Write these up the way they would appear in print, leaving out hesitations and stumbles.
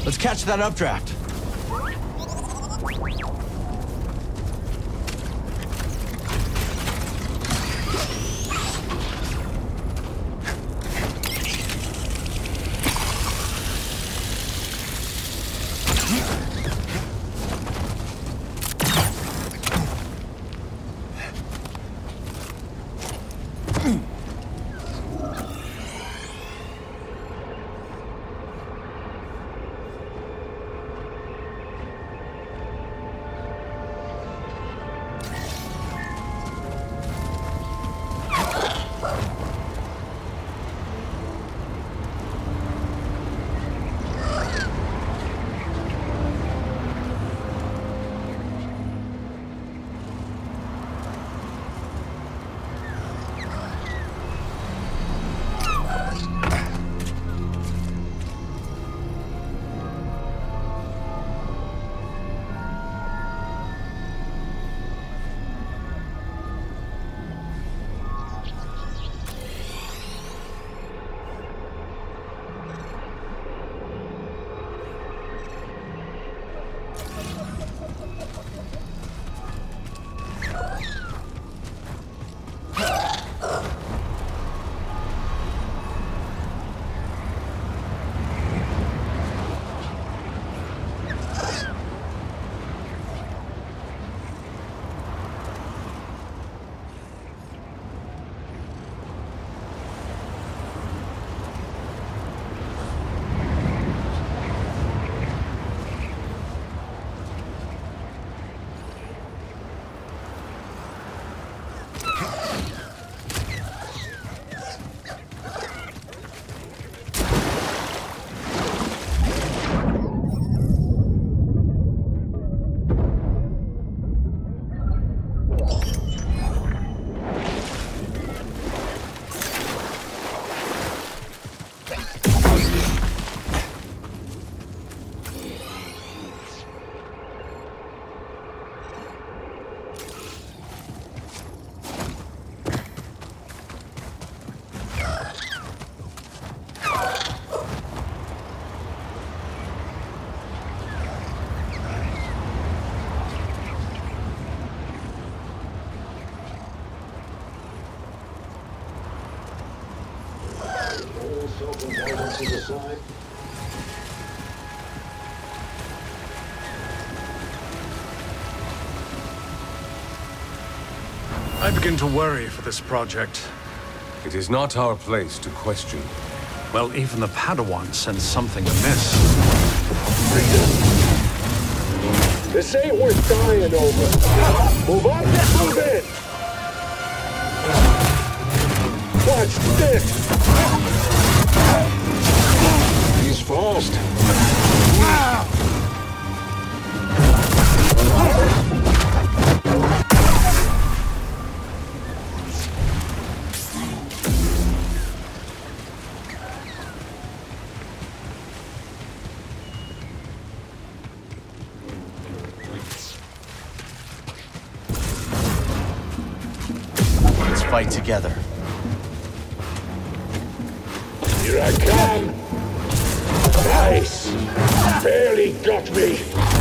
Let's catch that updraft. I begin to worry for this project. It is not our place to question. Well, even the Padawan sense something amiss. This ain't worth dying over. Move up, move in. Watch this. He's fast. Fight together. Here I come! Nice! Barely got me!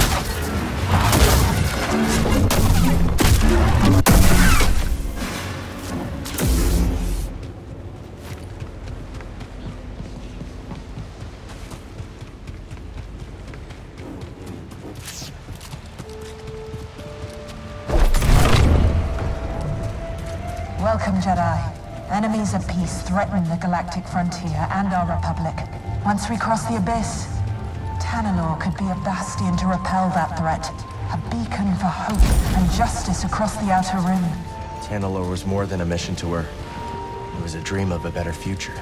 Welcome, Jedi. Enemies of peace threaten the galactic frontier and our Republic. Once we cross the Abyss, Tanalorr could be a bastion to repel that threat. A beacon for hope and justice across the Outer Rim. Tanalorr was more than a mission to her. It was a dream of a better future.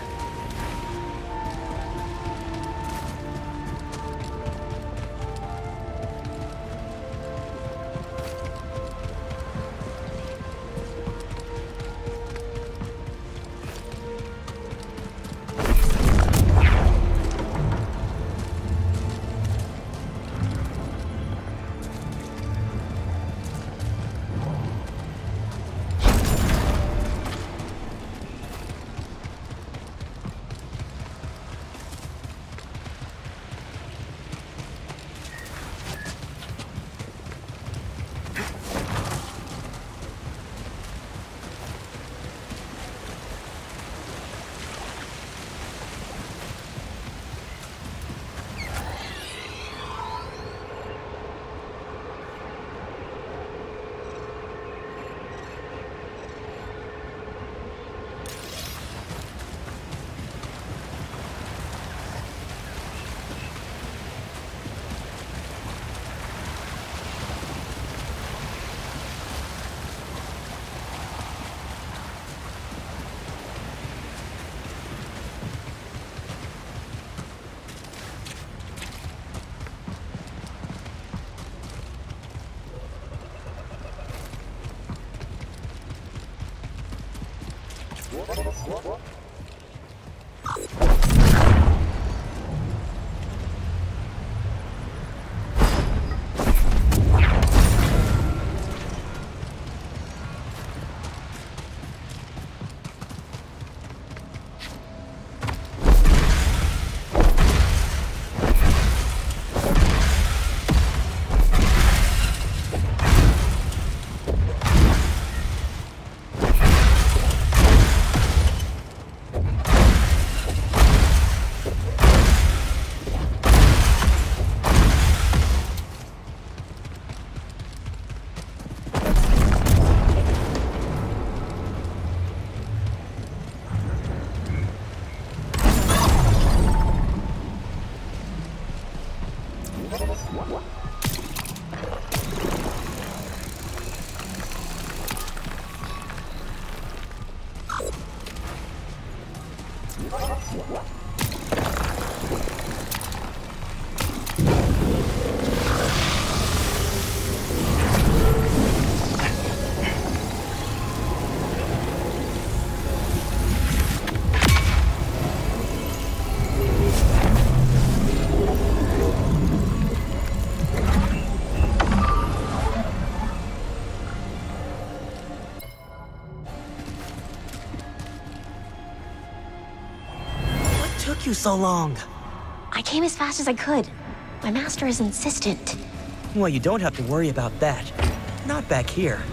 took you so long? I came as fast as I could. My master is insistent. Well, you don't have to worry about that. Not back here.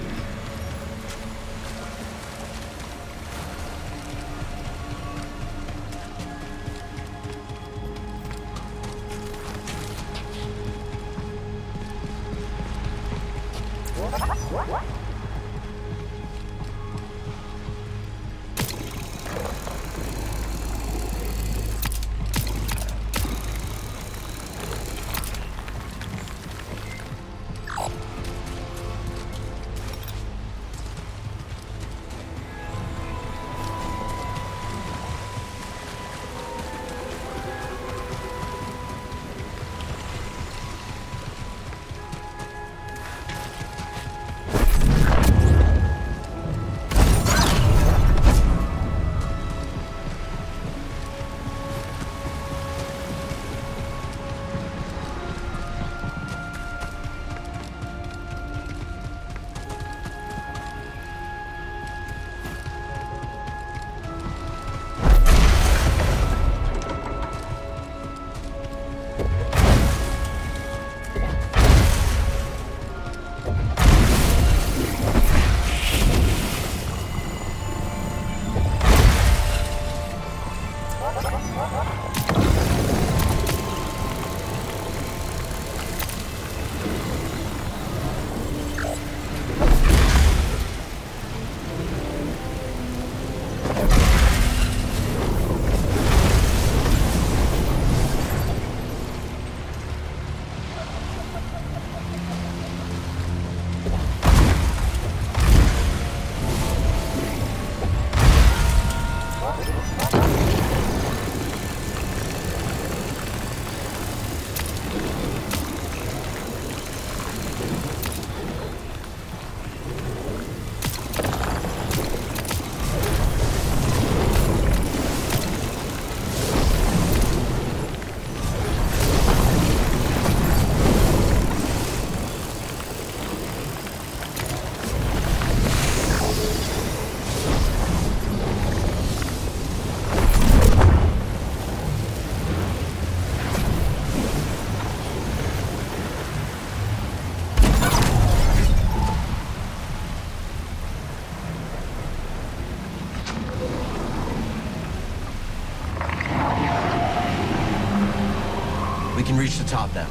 We can reach the top now.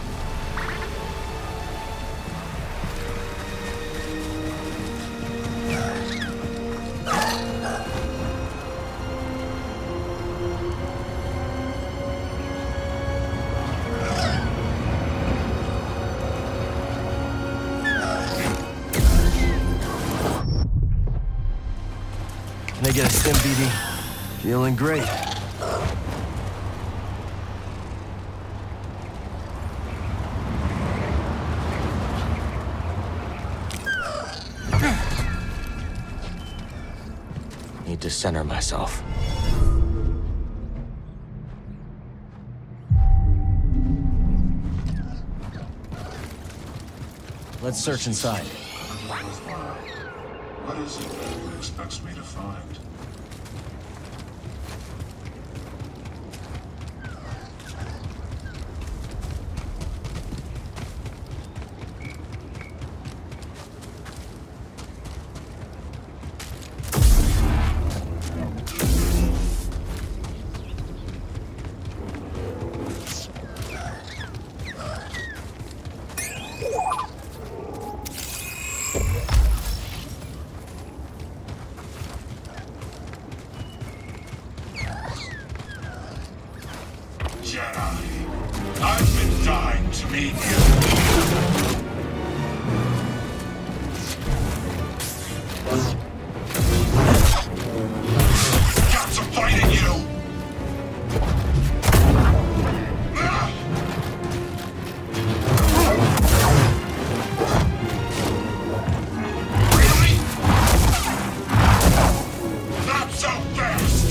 Can I get a stim, BD? Feeling great. Need to center myself. Let's search inside. What is it that he expects me to find? Jedi, I've been dying to meet you. Got some fight in you! Really? Not so fast!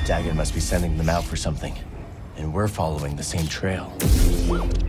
Dagan must be sending them out for something. And we're following the same trail.